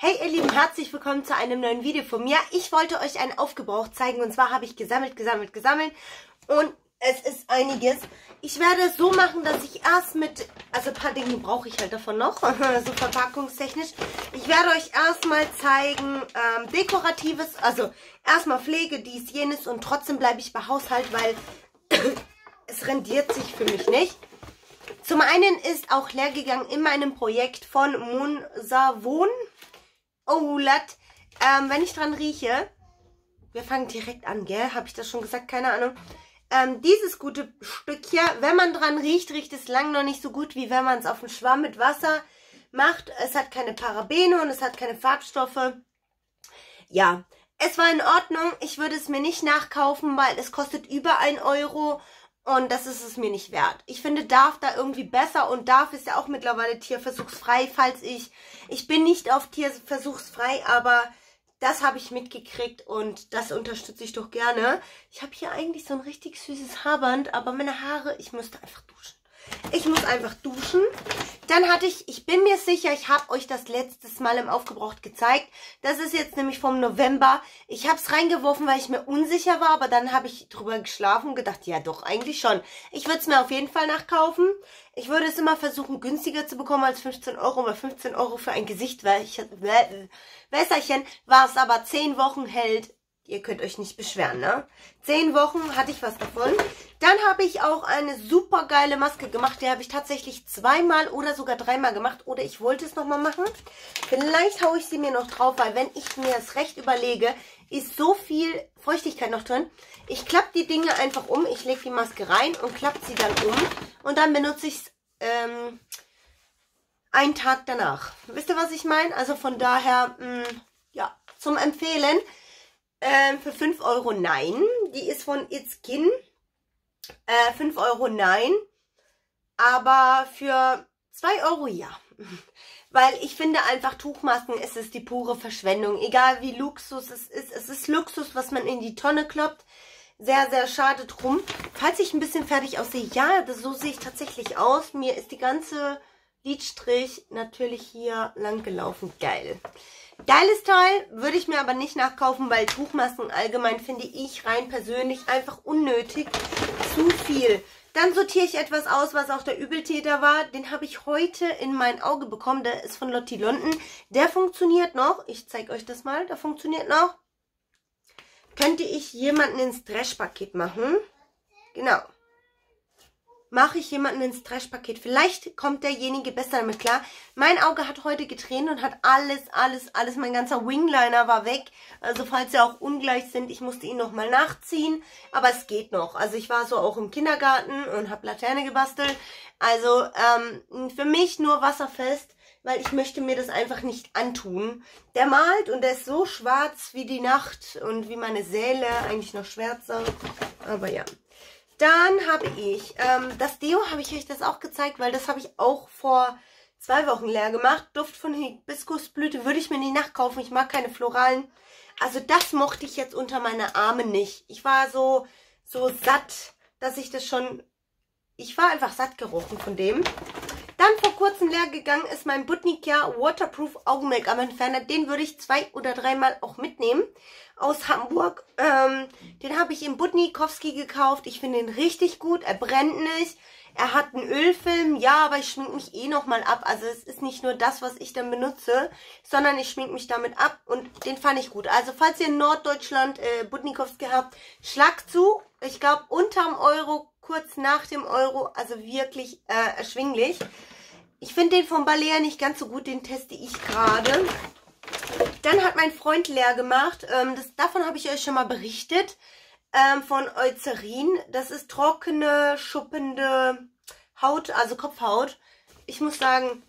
Hey ihr Lieben, herzlich willkommen zu einem neuen Video von mir. Ich wollte euch einen Aufgebrauch zeigen und zwar habe ich gesammelt und es ist einiges. Ich werde es so machen, dass ich erst also ein paar Dinge brauche ich halt davon noch, so verpackungstechnisch. Ich werde euch erstmal zeigen, Dekoratives, also erstmal Pflege, dies, jenes und trotzdem bleibe ich bei Haushalt, weil es rendiert sich für mich nicht. Zum einen ist auch leer gegangen in meinem Projekt von Monsavon. Oh, wenn ich dran rieche, wir fangen direkt an, gell? Habe ich das schon gesagt? Keine Ahnung. Dieses gute Stück hier, wenn man dran riecht, riecht es lang noch nicht so gut, wie wenn man es auf dem Schwamm mit Wasser macht. Es hat keine Parabene und es hat keine Farbstoffe. Ja, es war in Ordnung. Ich würde es mir nicht nachkaufen, weil es kostet über 1 Euro. Und das ist es mir nicht wert. Ich finde Dove da irgendwie besser und Dove ist ja auch mittlerweile tierversuchsfrei, ich bin nicht auf tierversuchsfrei, aber das habe ich mitgekriegt und das unterstütze ich doch gerne. Ich habe hier eigentlich so ein richtig süßes Haarband, aber meine Haare, ich müsste einfach duschen. Ich muss einfach duschen. Dann hatte ich bin mir sicher, ich habe euch das letztes Mal im Aufgebraucht gezeigt. Das ist jetzt nämlich vom November. Ich habe es reingeworfen, weil ich mir unsicher war, aber dann habe ich drüber geschlafen und gedacht, ja doch, eigentlich schon. Ich würde es mir auf jeden Fall nachkaufen. Ich würde es immer versuchen, günstiger zu bekommen als 15 Euro, weil 15 Euro für ein Gesichtwässerchen, was aber 10 Wochen hält. Ihr könnt euch nicht beschweren, ne? 10 Wochen hatte ich was davon. Dann habe ich auch eine super geile Maske gemacht. Die habe ich tatsächlich 2-mal oder sogar 3-mal gemacht. Oder ich wollte es nochmal machen. Vielleicht haue ich sie mir noch drauf, weil wenn ich mir das recht überlege, ist so viel Feuchtigkeit noch drin. Ich klappe die Dinge einfach um. Ich lege die Maske rein und klappe sie dann um. Und dann benutze ich es einen Tag danach. Wisst ihr, was ich meine? Also von daher, ja, zum Empfehlen. Für 5 Euro nein. Die ist von It's Skin. 5 Euro nein. Aber für 2 Euro ja. Weil ich finde einfach, Tuchmasken, es ist die pure Verschwendung. Egal wie Luxus es ist Luxus, was man in die Tonne kloppt. Sehr, sehr schade drum. Falls ich ein bisschen fertig aussehe, ja, so sehe ich tatsächlich aus. Mir ist die ganze Lidstrich natürlich hier lang gelaufen. Geil. Geiles Teil, würde ich mir aber nicht nachkaufen, weil Tuchmasken allgemein finde ich rein persönlich einfach unnötig. Zu viel. Dann sortiere ich etwas aus, was auch der Übeltäter war. Den habe ich heute in mein Auge bekommen. Der ist von Lotti London. Der funktioniert noch. Ich zeige euch das mal. Der funktioniert noch. Könnte ich jemanden ins Trashpaket machen? Genau. Mache ich jemanden ins Trashpaket. Vielleicht kommt derjenige besser damit klar. Mein Auge hat heute getränt und hat alles, mein ganzer Wingliner war weg. Also falls sie auch ungleich sind, ich musste ihn nochmal nachziehen. Aber es geht noch. Also ich war so auch im Kindergarten und habe Laterne gebastelt. Also für mich nur wasserfest, weil ich möchte mir das einfach nicht antun. Der malt und der ist so schwarz wie die Nacht und wie meine Seele, eigentlich noch schwärzer. Aber ja. Dann habe ich, das Deo, habe ich euch das auch gezeigt, weil das habe ich auch vor 2 Wochen leer gemacht. Duft von Hibiskusblüte würde ich mir nicht nachkaufen. Ich mag keine Floralen. Also das mochte ich jetzt unter meine Arme nicht. Ich war so satt, dass ich das schon, ich war einfach satt gerochen von dem. Dann vor kurzem leer gegangen ist mein Botanikia Waterproof Augen-Make-up-Entferner. Den würde ich 2 oder 3-mal auch mitnehmen. Aus Hamburg. Den habe ich im Botnikowski gekauft. Ich finde ihn richtig gut. Er brennt nicht. Er hat einen Ölfilm. Ja, aber ich schminke mich eh nochmal ab. Also es ist nicht nur das, was ich dann benutze, sondern ich schminke mich damit ab. Und den fand ich gut. Also falls ihr in Norddeutschland Botnikowski habt, schlag zu. Ich glaube unterm Euro, kurz nach dem Euro. Also wirklich erschwinglich. Ich finde den von Balea nicht ganz so gut. Den teste ich gerade. Dann hat mein Freund leer gemacht. Davon habe ich euch schon mal berichtet. Von Eucerin. Das ist trockene, schuppende Haut, also Kopfhaut. Ich muss sagen,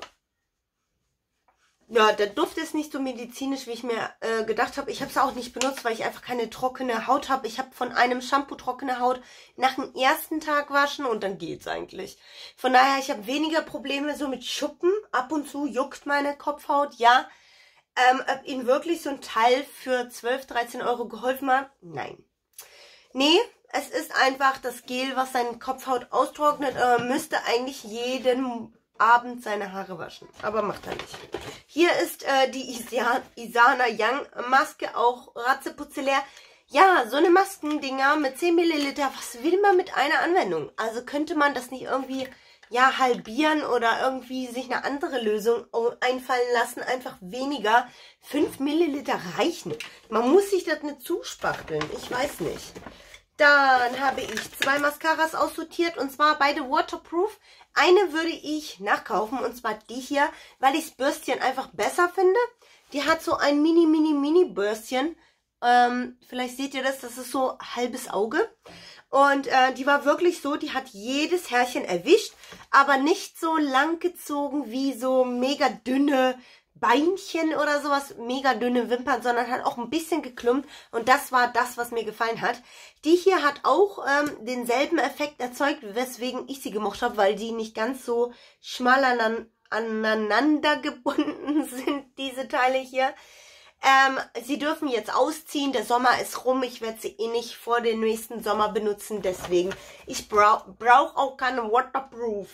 ja, der Duft ist nicht so medizinisch, wie ich mir gedacht habe. Ich habe es auch nicht benutzt, weil ich einfach keine trockene Haut habe. Ich habe von einem Shampoo trockene Haut nach dem ersten Tag waschen und dann geht's eigentlich. Von daher, ich habe weniger Probleme so mit Schuppen. Ab und zu juckt meine Kopfhaut, ja. Ob Ihnen wirklich so ein Teil für 12, 13 Euro geholfen hat? Nein. Nee, es ist einfach das Gel, was seine Kopfhaut austrocknet. Müsste eigentlich jeden Abend seine Haare waschen. Aber macht er nicht. Hier ist die Isana Young Maske, auch ratzeputzelär. Ja, so eine Maskendinger mit 10 Milliliter, was will man mit einer Anwendung? Also könnte man das nicht irgendwie, ja, halbieren oder irgendwie sich eine andere Lösung einfallen lassen, einfach weniger. 5 Milliliter reichen. Man muss sich das nicht zuspachteln, ich weiß nicht. Dann habe ich 2 Mascaras aussortiert und zwar beide waterproof. Eine würde ich nachkaufen und zwar die hier, weil ich das Bürstchen einfach besser finde. Die hat so ein mini Bürstchen. Vielleicht seht ihr das, das ist so halbes Auge. Und die war wirklich so, die hat jedes Härchen erwischt, aber nicht so lang gezogen wie so mega dünne Beinchen oder sowas, mega dünne Wimpern, sondern hat auch ein bisschen geklumpt und das war das, was mir gefallen hat. Die hier hat auch denselben Effekt erzeugt, weswegen ich sie gemocht habe, weil die nicht ganz so schmal aneinander gebunden sind, diese Teile hier. Sie dürfen jetzt ausziehen, der Sommer ist rum, ich werde sie eh nicht vor dem nächsten Sommer benutzen, deswegen, ich brauche auch keine Waterproof.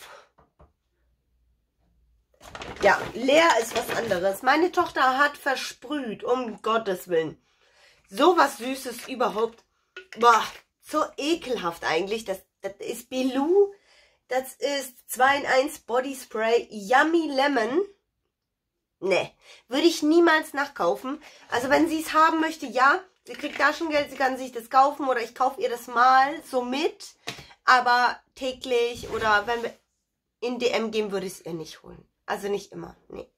Ja, leer ist was anderes. Meine Tochter hat versprüht, um Gottes Willen. So was Süßes überhaupt. Boah, so ekelhaft eigentlich. Das ist Belou, das ist 2 in 1 Body Spray, Yummy Lemon. Ne, würde ich niemals nachkaufen. Also wenn sie es haben möchte, ja, sie kriegt Taschengeld, sie kann sich das kaufen oder ich kaufe ihr das mal so mit. Aber täglich oder wenn wir in DM gehen, würde ich es ihr nicht holen. Also nicht immer, nee.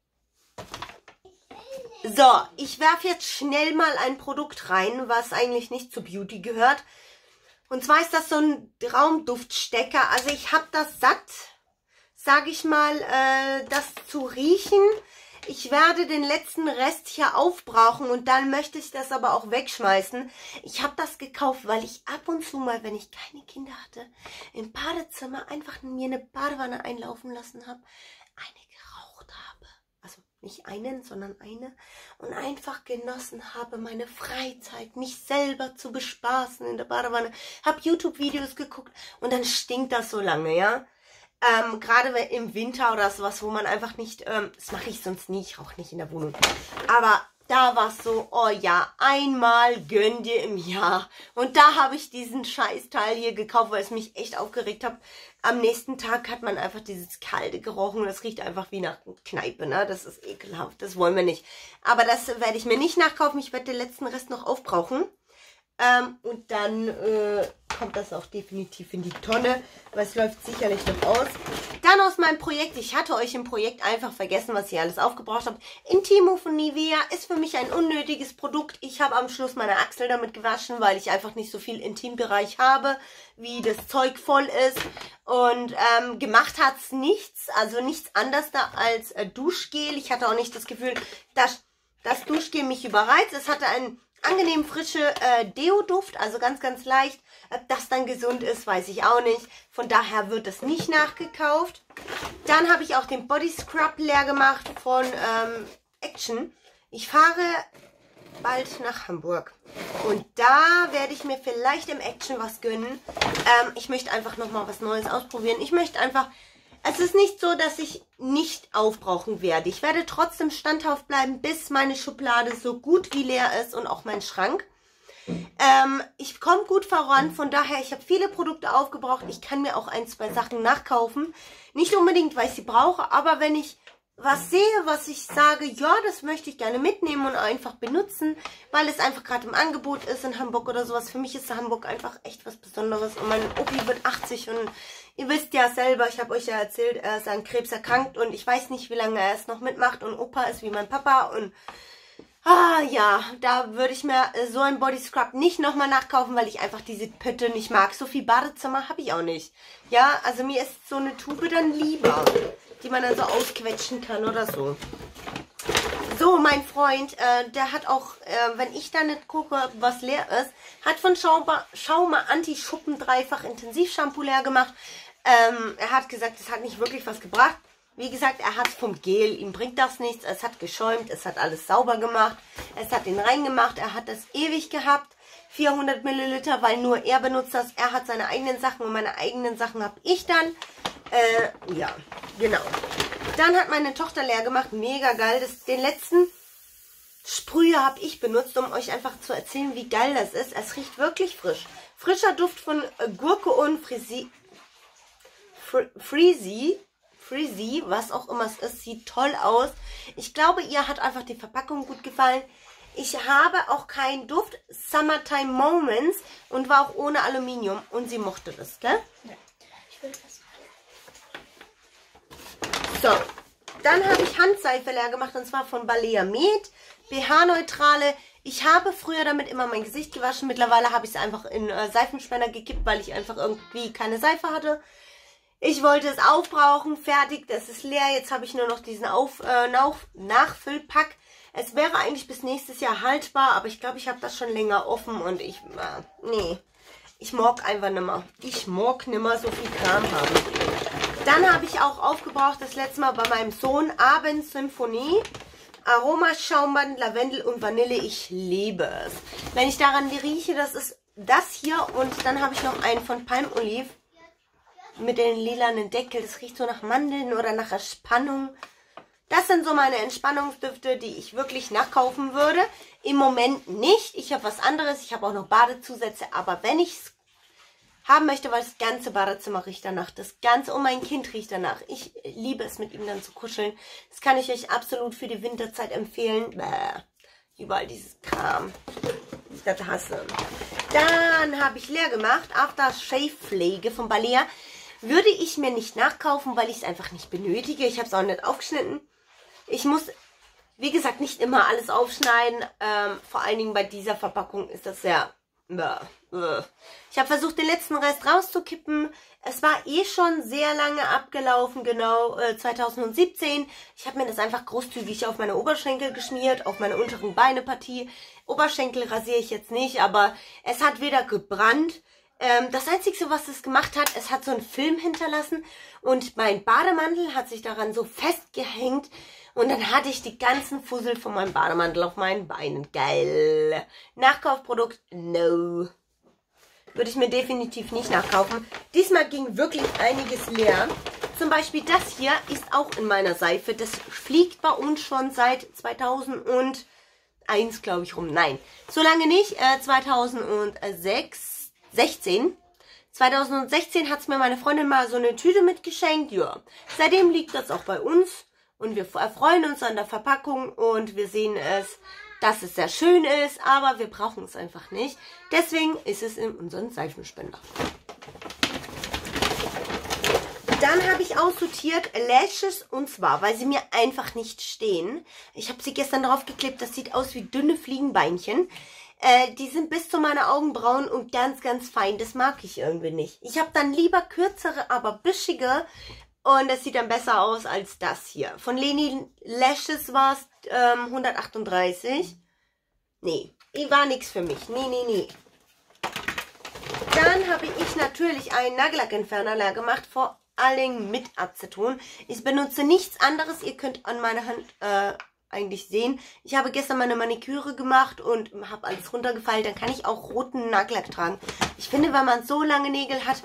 So, ich werfe jetzt schnell mal ein Produkt rein, was eigentlich nicht zu Beauty gehört. Und zwar ist das so ein Raumduftstecker. Also ich habe das satt, sage ich mal, das zu riechen. Ich werde den letzten Rest hier aufbrauchen und dann möchte ich das aber auch wegschmeißen. Ich habe das gekauft, weil ich ab und zu mal, wenn ich keine Kinder hatte, im Badezimmer einfach mir eine Badewanne einlaufen lassen habe, eine geraucht habe. Also nicht einen, sondern eine. Und einfach genossen habe, meine Freizeit, mich selber zu bespaßen in der Badewanne. Habe YouTube-Videos geguckt und dann stinkt das so lange, ja. Gerade im Winter oder sowas, wo man einfach nicht, das mache ich sonst nie, ich rauche nicht in der Wohnung. Aber da war es so, oh ja, einmal gönn dir im Jahr. Und da habe ich diesen Scheißteil hier gekauft, weil es mich echt aufgeregt hat. Am nächsten Tag hat man einfach dieses kalte gerochen. Das riecht einfach wie nach Kneipe, ne? Das ist ekelhaft, das wollen wir nicht. Aber das werde ich mir nicht nachkaufen. Ich werde den letzten Rest noch aufbrauchen. Und dann kommt das auch definitiv in die Tonne, weil es läuft sicherlich noch aus. Dann aus meinem Projekt, ich hatte euch im Projekt einfach vergessen, was ich alles aufgebraucht habe. Intimo von Nivea ist für mich ein unnötiges Produkt. Ich habe am Schluss meine Achsel damit gewaschen, weil ich einfach nicht so viel Intimbereich habe, wie das Zeug voll ist. Und gemacht hat es nichts, also nichts anderes da als Duschgel. Ich hatte auch nicht das Gefühl, dass das Duschgel mich überreizt. Es hatte einen angenehm frische Deo-Duft, also ganz, ganz leicht. Ob das dann gesund ist, weiß ich auch nicht. Von daher wird es nicht nachgekauft. Dann habe ich auch den Body Scrub leer gemacht von Action. Ich fahre bald nach Hamburg. Und da werde ich mir vielleicht im Action was gönnen. Ich möchte einfach nochmal was Neues ausprobieren. Ich möchte einfach... Es ist nicht so, dass ich nicht aufbrauchen werde. Ich werde trotzdem standhaft bleiben, bis meine Schublade so gut wie leer ist und auch mein Schrank. Ich komme gut voran, von daher, ich habe viele Produkte aufgebraucht. Ich kann mir auch 1, 2 Sachen nachkaufen. Nicht unbedingt, weil ich sie brauche, aber wenn ich was sehe, was ich sage, ja, das möchte ich gerne mitnehmen und einfach benutzen, weil es einfach gerade im Angebot ist in Hamburg oder sowas. Für mich ist Hamburg einfach echt was Besonderes und mein Opi wird 80 und ihr wisst ja selber, ich habe euch ja erzählt, er ist an Krebs erkrankt und ich weiß nicht, wie lange er es noch mitmacht und Opa ist wie mein Papa und ja, da würde ich mir so ein Body Scrub nicht nochmal nachkaufen, weil ich einfach diese Pötte nicht mag. So viel Badezimmer habe ich auch nicht. Ja, also mir ist so eine Tube dann lieber, die man dann so ausquetschen kann oder so. So, mein Freund, der hat auch, wenn ich da nicht gucke, was leer ist, hat von Schaumer Anti-Schuppen Dreifach Intensivshampoo leer gemacht. Er hat gesagt, es hat nicht wirklich was gebracht. Wie gesagt, er hat vom Gel, ihm bringt das nichts. Es hat geschäumt, es hat alles sauber gemacht. Es hat ihn reingemacht, er hat das ewig gehabt. 400 Milliliter, weil nur er benutzt das. Er hat seine eigenen Sachen und meine eigenen Sachen habe ich dann. Ja, genau. Dann hat meine Tochter leer gemacht. Mega geil. Den letzten Sprüher habe ich benutzt, um euch einfach zu erzählen, wie geil das ist. Es riecht wirklich frisch. Frischer Duft von Gurke und Freezy, was auch immer es ist. Sieht toll aus. Ich glaube, ihr hat einfach die Verpackung gut gefallen. Ich habe auch keinen Duft. Summertime Moments und war auch ohne Aluminium. Und sie mochte das, gell? Ja. Ich will das. So, dann habe ich Handseife leer gemacht und zwar von Balea Med. pH-neutrale. Ich habe früher damit immer mein Gesicht gewaschen. Mittlerweile habe ich es einfach in Seifenspender gekippt, weil ich einfach irgendwie keine Seife hatte. Ich wollte es aufbrauchen. Fertig, das ist leer. Jetzt habe ich nur noch diesen Nachfüllpack. Es wäre eigentlich bis nächstes Jahr haltbar, aber ich glaube, ich habe das schon länger offen und ich mag einfach nimmer. Ich mag nimmer so viel Kram haben. Dann habe ich auch aufgebraucht, das letzte Mal bei meinem Sohn, Abendsymphonie. Aromaschaumband, Lavendel und Vanille. Ich liebe es. Wenn ich daran rieche, das ist das hier. Und dann habe ich noch einen von Palmolive mit den lilanen Deckel. Das riecht so nach Mandeln oder nach Entspannung. Das sind so meine Entspannungsdüfte, die ich wirklich nachkaufen würde. Im Moment nicht. Ich habe was anderes. Ich habe auch noch Badezusätze. Aber wenn ich es haben möchte, weil das ganze Badezimmer riecht danach. Das ganze, und mein Kind riecht danach. Ich liebe es, mit ihm dann zu kuscheln. Das kann ich euch absolut für die Winterzeit empfehlen. Bäh. Überall dieses Kram. Ich das hasse. Dann habe ich leer gemacht. Aftershave Pflege von Balea. Würde ich mir nicht nachkaufen, weil ich es einfach nicht benötige. Ich habe es auch nicht aufgeschnitten. Ich muss, wie gesagt, nicht immer alles aufschneiden. Vor allen Dingen bei dieser Verpackung ist das sehr... Ich habe versucht, den letzten Rest rauszukippen. Es war eh schon sehr lange abgelaufen, genau 2017. Ich habe mir das einfach großzügig auf meine Oberschenkel geschmiert, auf meine unteren Beinepartie. Oberschenkel rasiere ich jetzt nicht, aber es hat weder gebrannt. Das Einzige, was es gemacht hat, es hat so einen Film hinterlassen und mein Bademantel hat sich daran so festgehängt. Und dann hatte ich die ganzen Fussel von meinem Bademantel auf meinen Beinen. Geil. Nachkaufprodukt? No. Würde ich mir definitiv nicht nachkaufen. Diesmal ging wirklich einiges leer. Zum Beispiel das hier ist auch in meiner Seife. Das fliegt bei uns schon seit 2001, glaube ich, rum. Nein, so lange nicht. 2016. 2016 hat es mir meine Freundin mal so eine Tüte mitgeschenkt. Ja, seitdem liegt das auch bei uns. Und wir erfreuen uns an der Verpackung und wir sehen es, dass es sehr schön ist, aber wir brauchen es einfach nicht. Deswegen ist es in unserem Seifenspender. Dann habe ich aussortiert Lashes und zwar, weil sie mir einfach nicht stehen. Ich habe sie gestern drauf geklebt, das sieht aus wie dünne Fliegenbeinchen. Die sind bis zu meinen Augenbrauen und ganz, ganz fein. Das mag ich irgendwie nicht. Ich habe dann lieber kürzere, aber büschige. Und das sieht dann besser aus als das hier. Von Leni Lashes war es 138. Nee, die war nichts für mich. Nee. Dann habe ich natürlich einen Nagellackentferner leer gemacht, vor allen Dingen mit Aceton. Ich benutze nichts anderes. Ihr könnt an meiner Hand eigentlich sehen. Ich habe gestern meine Maniküre gemacht und habe alles runtergefeilt. Dann kann ich auch roten Nagellack tragen. Ich finde, wenn man so lange Nägel hat...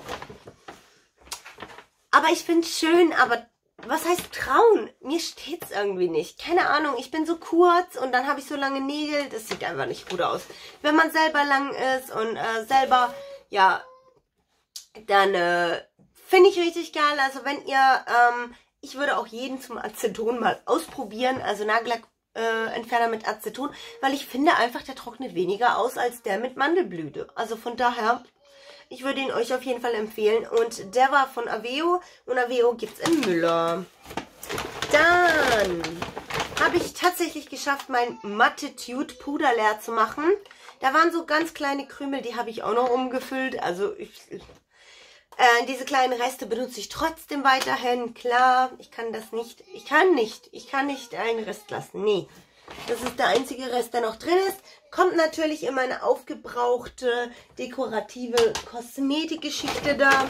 Aber ich finde es schön, aber was heißt trauen? Mir steht es irgendwie nicht. Keine Ahnung, ich bin so kurz und dann habe ich so lange Nägel. Das sieht einfach nicht gut aus. Wenn man selber lang ist und selber, ja, dann finde ich richtig geil. Also wenn ihr, ich würde auch jeden zum Aceton mal ausprobieren. Also Nagellackentferner mit Aceton, weil ich finde einfach, der trocknet weniger aus als der mit Mandelblüte. Also von daher... Ich würde ihn euch auf jeden Fall empfehlen. Und der war von Aveo. Und Aveo gibt es in Müller. Dann habe ich tatsächlich geschafft, mein Mattitude Puder leer zu machen. Da waren so ganz kleine Krümel, die habe ich auch noch umgefüllt. Also diese kleinen Reste benutze ich trotzdem weiterhin. Klar, ich kann nicht einen Rest lassen. Nee. Das ist der einzige Rest, der noch drin ist. Kommt natürlich in meine aufgebrauchte, dekorative Kosmetikgeschichte da.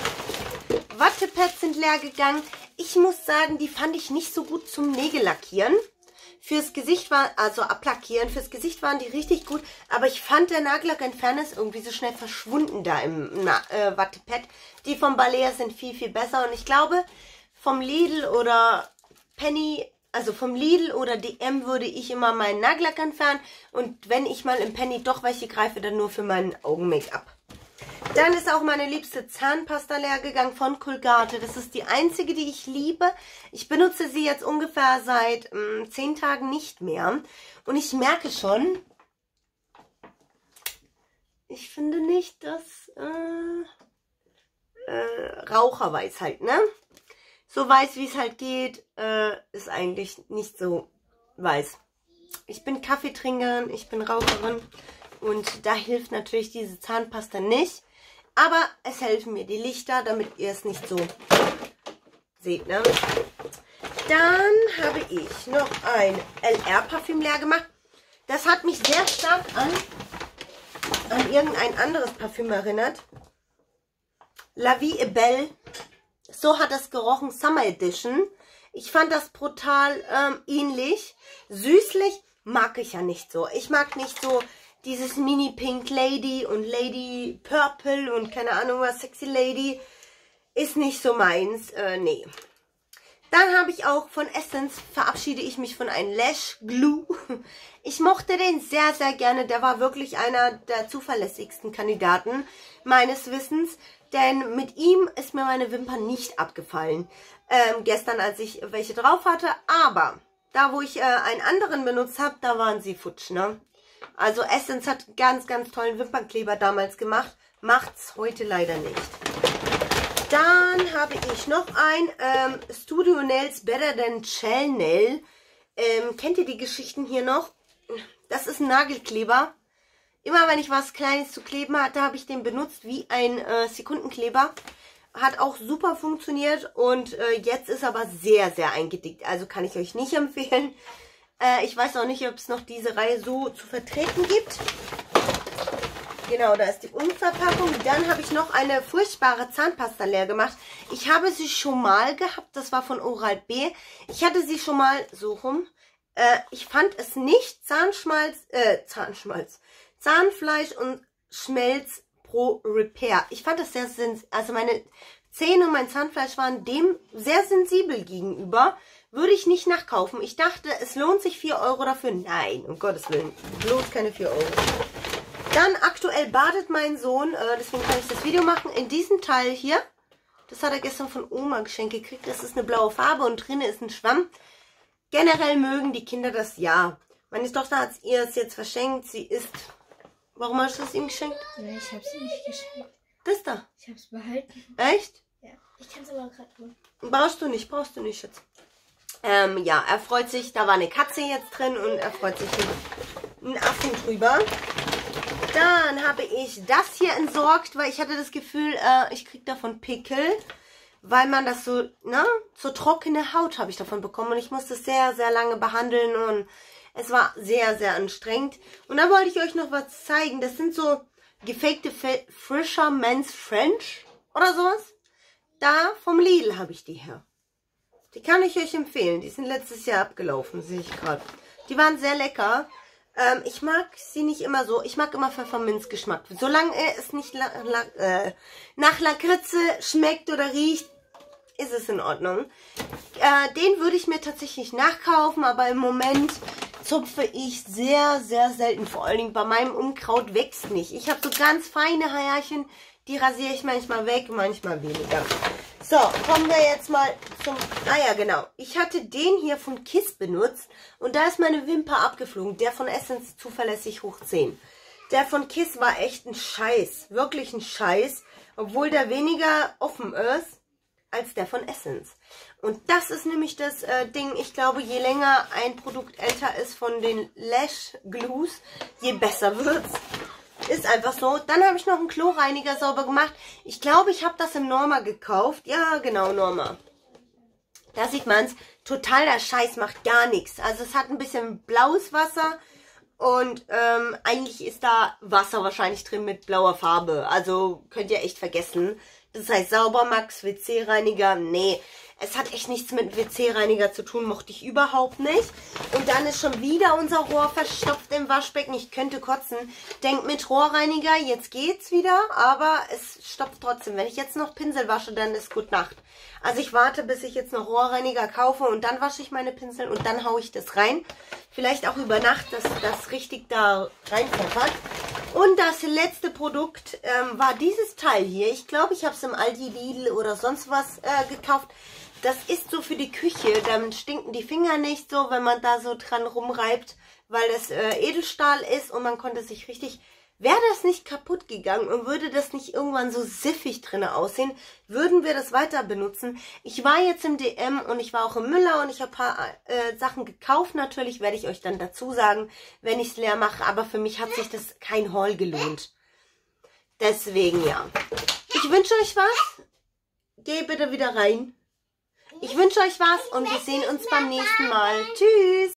Wattepads sind leer gegangen. Ich muss sagen, die fand ich nicht so gut zum Nägellackieren. Fürs Gesicht war, also ablackieren, fürs Gesicht waren die richtig gut. Aber ich fand, der Nagellackentferner ist irgendwie so schnell verschwunden da im Wattepad. Die vom Balea sind viel, viel besser. Und ich glaube, vom Lidl oder Penny, also vom Lidl oder DM würde ich immer meinen Nagellack entfernen. Und wenn ich mal im Penny doch welche greife, dann nur für meinen Augen-Make-up. Dann ist auch meine liebste Zahnpasta leer gegangen von Colgate. Das ist die einzige, die ich liebe. Ich benutze sie jetzt ungefähr seit 10 Tagen nicht mehr. Und ich merke schon, ich finde nicht, dass Raucherweiß halt, ne? So weiß, wie es halt geht, ist eigentlich nicht so weiß. Ich bin Kaffeetrinkerin, ich bin Raucherin und da hilft natürlich diese Zahnpasta nicht. Aber es helfen mir die Lichter, damit ihr es nicht so seht, ne? Dann habe ich noch ein LR-Parfüm leer gemacht. Das hat mich sehr stark an irgendein anderes Parfüm erinnert. La Vie est Belle. So hat das gerochen, Summer Edition. Ich fand das brutal ähnlich. Süßlich mag ich ja nicht so. Ich mag nicht so dieses Mini Pink Lady und Lady Purple und keine Ahnung was, Sexy Lady. Ist nicht so meins. Nee. Dann habe ich auch von Essence, verabschiede ich mich von einem Lash Glue. Ich mochte den sehr, sehr gerne. Der war wirklich einer der zuverlässigsten Kandidaten meines Wissens. Denn mit ihm ist mir meine Wimpern nicht abgefallen. Gestern, als ich welche drauf hatte. Aber da, wo ich einen anderen benutzt habe, da waren sie futsch, ne? Also Essence hat ganz, ganz tollen Wimpernkleber damals gemacht. Macht's heute leider nicht. Dann habe ich noch ein Studio Nails Better Than Gel Nail. Kennt ihr die Geschichten hier noch? Das ist ein Nagelkleber. Immer wenn ich was Kleines zu kleben hatte, habe ich den benutzt wie ein Sekundenkleber. Hat auch super funktioniert und jetzt ist aber sehr, sehr eingedickt. Also kann ich euch nicht empfehlen. Ich weiß auch nicht, ob es noch diese Reihe so zu vertreten gibt. Genau, da ist die Umverpackung. Dann habe ich noch eine furchtbare Zahnpasta leer gemacht. Ich habe sie schon mal gehabt. Das war von Oral-B. Ich hatte sie schon mal so rum. Ich fand es nicht Zahnfleisch und Schmelz pro Repair. Ich fand das sehr sensibel. Also meine Zähne und mein Zahnfleisch waren dem sehr sensibel gegenüber. Würde ich nicht nachkaufen. Ich dachte, es lohnt sich 4 Euro dafür. Nein, um Gottes Willen. Bloß keine 4 Euro. Dann aktuell badet mein Sohn, deswegen kann ich das Video machen, in diesem Teil hier. Das hat er gestern von Oma geschenkt gekriegt. Das ist eine blaue Farbe und drin ist ein Schwamm. Generell mögen die Kinder das, ja. Meine Tochter hat ihr es jetzt verschenkt. Sie ist... Warum hast du es ihm geschenkt? Nein, ich habe es nicht geschenkt. Das da? Ich habe es behalten. Echt? Ja. Ich kann es aber gerade holen. Brauchst du nicht, Schatz. Ja, er freut sich. Da war eine Katze jetzt drin und er freut sich einen Affen drüber. Dann habe ich das hier entsorgt, weil ich hatte das Gefühl, ich kriege davon Pickel, weil man das so, ne, so trockene Haut habe ich davon bekommen und ich musste es sehr, sehr lange behandeln und es war sehr, sehr anstrengend. Und da wollte ich euch noch was zeigen. Das sind so gefakte Fisherman's French oder sowas. Da vom Lidl habe ich die her. Die kann ich euch empfehlen. Die sind letztes Jahr abgelaufen, sehe ich gerade. Die waren sehr lecker. Ich mag sie nicht immer so. Ich mag immer Pfefferminzgeschmack. Solange es nicht nach Lakritze schmeckt oder riecht, ist es in Ordnung. Den würde ich mir tatsächlich nachkaufen, aber im Moment zupfe ich sehr, sehr selten. Vor allen Dingen bei meinem Unkraut wächst nicht. Ich habe so ganz feine Härchen, die rasiere ich manchmal weg, manchmal weniger. So, kommen wir jetzt mal zum... Ah ja, genau. Ich hatte den hier von Kiss benutzt und da ist meine Wimper abgeflogen. Der von Essence zuverlässig hoch 10. Der von Kiss war echt ein Scheiß. Wirklich ein Scheiß. Obwohl der weniger offen ist als der von Essence. Und das ist nämlich das Ding. Ich glaube, je länger ein Produkt älter ist von den Lash Glues, je besser wird's. Ist einfach so. Dann habe ich noch einen Kloreiniger sauber gemacht. Ich glaube, ich habe das im Norma gekauft. Ja, genau, Norma. Da sieht man es. Total der Scheiß, macht gar nichts. Also es hat ein bisschen blaues Wasser. Und eigentlich ist da Wasser wahrscheinlich drin mit blauer Farbe. Also könnt ihr echt vergessen. Das heißt Saubermax WC-Reiniger. Nee. Es hat echt nichts mit WC-Reiniger zu tun, mochte ich überhaupt nicht. Und dann ist schon wieder unser Rohr verstopft im Waschbecken. Ich könnte kotzen. Denkt mit Rohrreiniger, jetzt geht's wieder, aber es stopft trotzdem. Wenn ich jetzt noch Pinsel wasche, dann ist gut Nacht. Also ich warte, bis ich jetzt noch Rohrreiniger kaufe und dann wasche ich meine Pinsel und dann haue ich das rein. Vielleicht auch über Nacht, dass das richtig da reinpfeffert. Und das letzte Produkt war dieses Teil hier. Ich glaube, ich habe es im Aldi, Lidl oder sonst was gekauft. Das ist so für die Küche. Dann stinken die Finger nicht so, wenn man da so dran rumreibt, weil es Edelstahl ist und man konnte sich richtig... Wäre das nicht kaputt gegangen und würde das nicht irgendwann so siffig drin aussehen, würden wir das weiter benutzen. Ich war jetzt im DM und ich war auch im Müller und ich habe ein paar Sachen gekauft. Natürlich werde ich euch dann dazu sagen, wenn ich es leer mache. Aber für mich hat sich das kein Haul gelohnt. Deswegen ja. Ich wünsche euch was. Geh bitte wieder rein. Ich wünsche euch was und wir sehen uns beim nächsten Mal. Tschüss.